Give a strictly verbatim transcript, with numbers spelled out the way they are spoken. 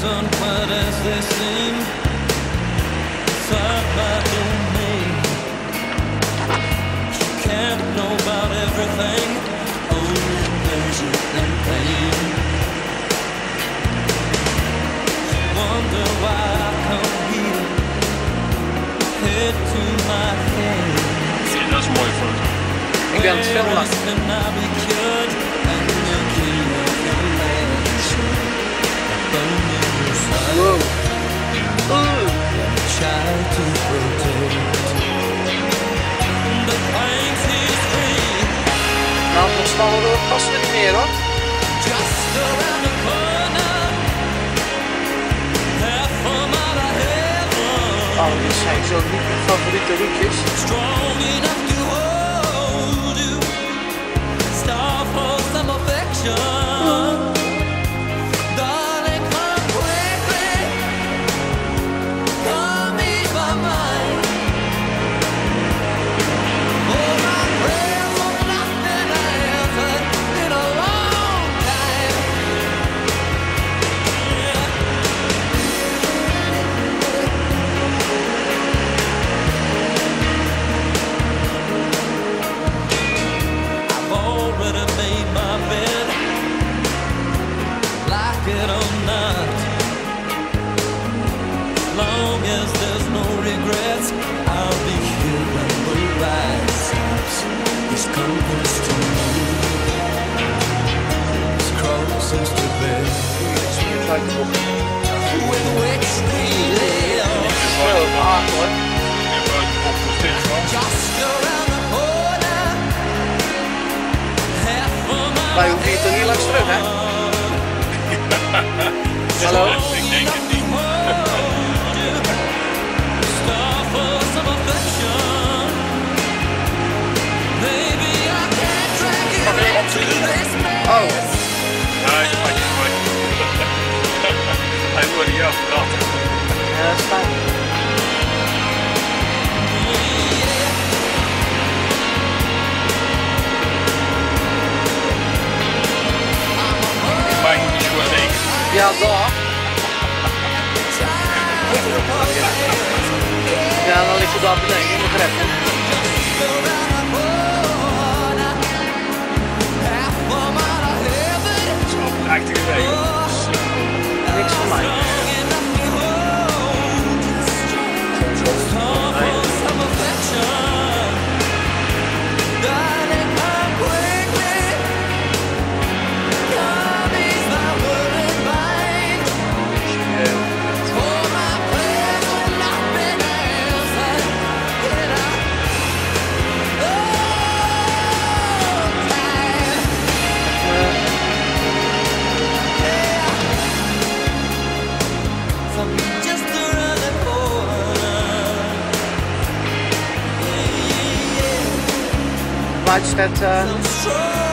aren't quite as they seem. Inside my domain, you can't know about everything, only pleasure and pain. You wonder why I come here, head to my head. Ja, dat is een mooie foto. Ik ben aan het filmen. Wow. Oeh. Nou, nog stallen door passen we niet meer hoor. Oh, dit zijn zo niet mijn favoriete liedjes. Wij hoeven hier toch niet langs terug, hè? Hallo? Ik denk het niet. Oh. Hij is maar niet mooi. Hij wordt hier afgebracht. Ja, dat is fijn. Maar je moet niet gewoon denken. Ja, daar. Ja, dan ligt het daar beneden in de greppel. Zo, prachtige wegen. Niks voor mij. Waterstad uh,